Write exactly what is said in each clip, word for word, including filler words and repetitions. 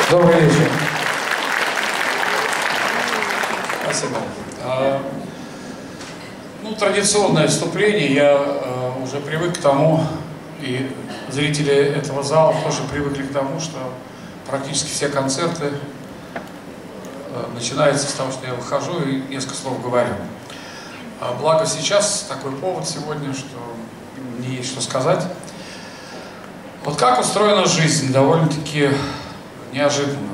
Добрый вечер. Спасибо. А, ну, традиционное вступление. Я а, уже привык к тому, и зрители этого зала тоже привыкли к тому, что практически все концерты а, начинаются с того, что я выхожу и несколько слов говорю. А, благо сейчас такой повод сегодня, что мне есть что сказать. Вот как устроена жизнь, довольно-таки неожиданно.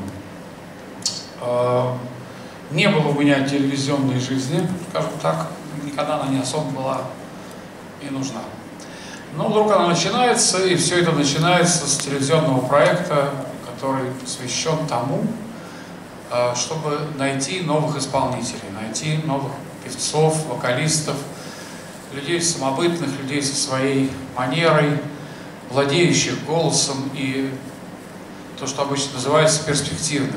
Не было у меня телевизионной жизни, скажем так, никогда она не особо была и нужна. Но вдруг она начинается, и все это начинается с телевизионного проекта, который посвящен тому, чтобы найти новых исполнителей, найти новых певцов, вокалистов, людей самобытных, людей со своей манерой, владеющих голосом и то, что обычно называется перспективных.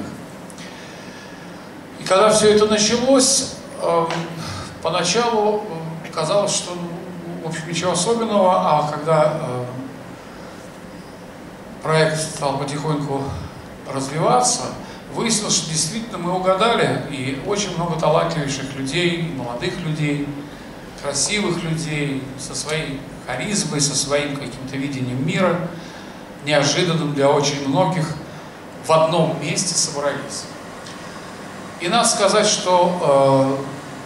И когда все это началось, э, поначалу э, казалось, что, в общем, ничего особенного, а когда э, проект стал потихоньку развиваться, выяснилось, что действительно мы угадали, и очень много талантливейших людей, молодых людей, красивых людей, со своей харизмой, со своим каким-то видением мира, неожиданным для очень многих, в одном месте собрались. И надо сказать, что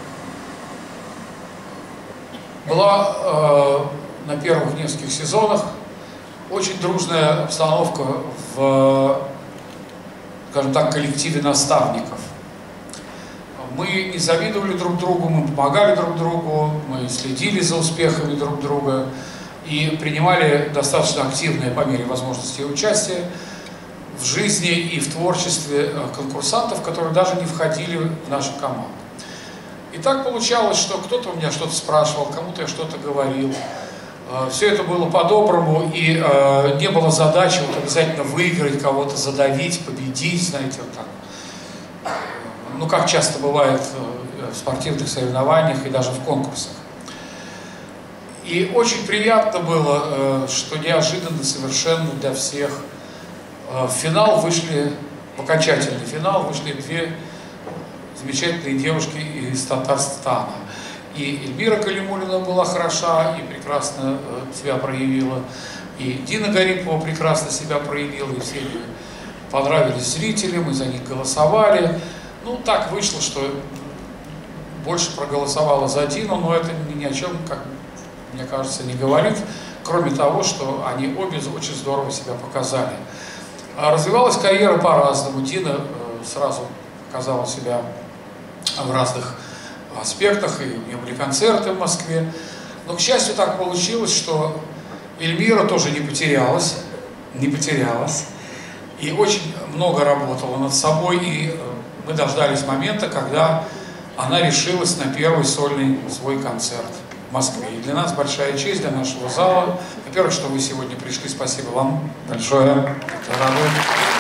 э, была э, на первых нескольких сезонах очень дружная обстановка в, скажем так, коллективе наставников. Мы не завидовали друг другу, мы помогали друг другу, мы следили за успехами друг друга и принимали достаточно активное по мере возможности участие в жизни и в творчестве конкурсантов, которые даже не входили в нашу команду. И так получалось, что кто-то у меня что-то спрашивал, кому-то я что-то говорил. Все это было по-доброму, и не было задачи вот обязательно выиграть, кого-то задавить, победить, знаете, вот так. Ну, как часто бывает в спортивных соревнованиях и даже в конкурсах. И очень приятно было, что неожиданно совершенно для всех в финал вышли, в окончательный финал вышли две замечательные девушки из Татарстана. И Эльмира Калимуллина была хороша и прекрасно себя проявила, и Дина Гарипова прекрасно себя проявила, и все понравились зрителям, и за них голосовали. Ну, так вышло, что больше проголосовало за Дину, но это ни о чем, как мне кажется, не говорит, кроме того, что они обе очень здорово себя показали. А развивалась карьера по-разному. Дина сразу показала себя в разных аспектах, и у нее были концерты в Москве. Но, к счастью, так получилось, что Эльмира тоже не потерялась, не потерялась, и очень много работала над собой, и мы дождались момента, когда она решилась на первый сольный свой концерт в Москве. И для нас большая честь, для нашего зала. Во-первых, что вы сегодня пришли, спасибо вам большое. Это радует.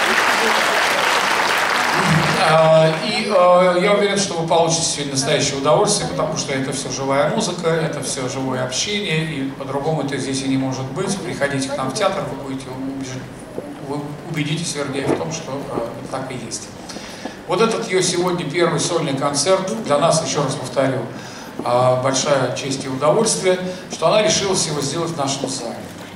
И я уверен, что вы получите сегодня настоящее удовольствие, потому что это все живая музыка, это все живое общение, и по-другому это здесь и не может быть. Приходите к нам в театр, вы будете убеждены, вы убедитесь, вернее, в том, что это так и есть. Вот этот ее сегодня первый сольный концерт для нас, еще раз повторю, большая честь и удовольствие, что она решилась его сделать в нашем зале.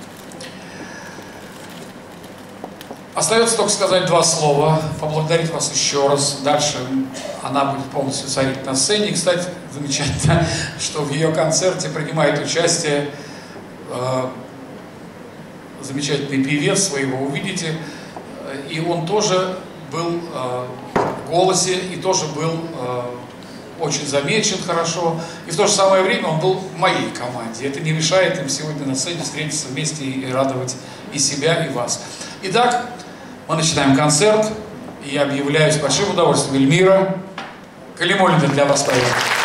Остается только сказать два слова, поблагодарить вас еще раз. Дальше она будет полностью царить на сцене. И, кстати, замечательно, что в ее концерте принимает участие э, замечательный певец, вы его увидите, и он тоже был э, в голосе, и тоже был э, очень замечен хорошо, и в то же самое время он был в моей команде. Это не мешает им сегодня на сцене встретиться вместе и радовать и себя, и вас. Итак, мы начинаем концерт, и я объявляю с большим удовольствием Эльмира Калимуллина для вас поет.